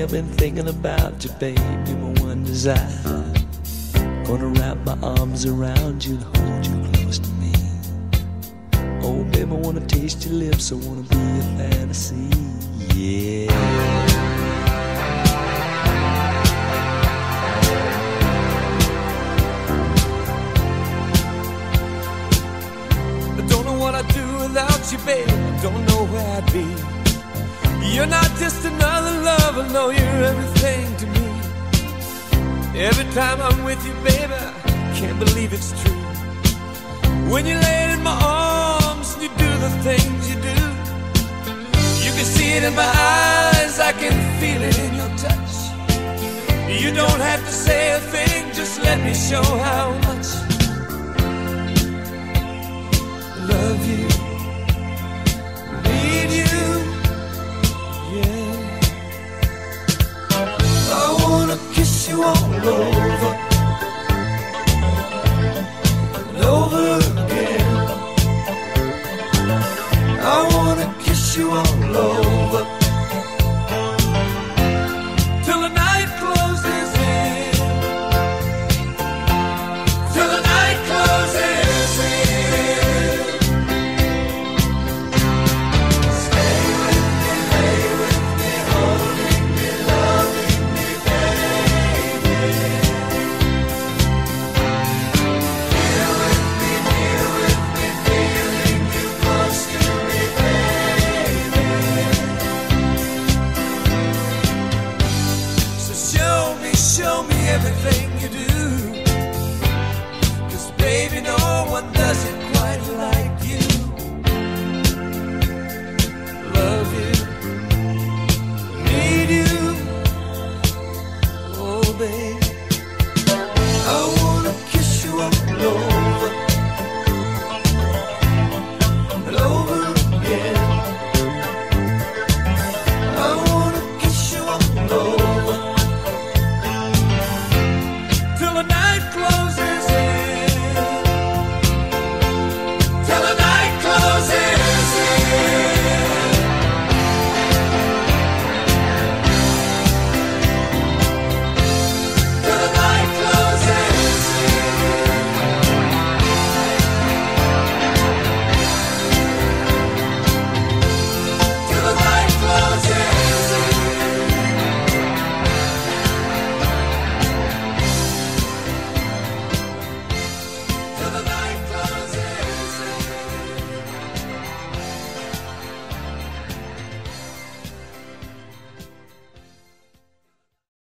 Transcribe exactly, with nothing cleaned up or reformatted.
I've been thinking about you, baby, my one desire. Gonna wrap my arms around you and hold you close to me. Oh, baby, I wanna taste your lips, I wanna be a fantasy, yeah. I don't know what I'd do without you, baby, I don't know where I'd be. You're not just another lover, no, you're everything to me. Every time I'm with you, baby, I can't believe it's true. When you lay in my arms and you do the things you do, you can see it in my eyes, I can feel it in your touch. You don't have to say a thing, just let me show how much I love you, need you, yeah. I wanna kiss you all over.